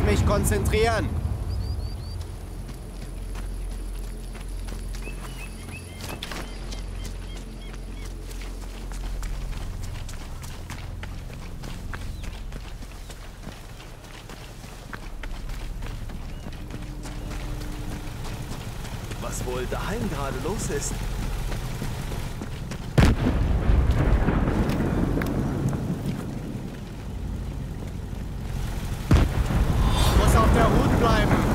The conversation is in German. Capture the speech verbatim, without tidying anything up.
mich konzentrieren. Was wohl daheim gerade los ist? Muss auf der Hut bleiben.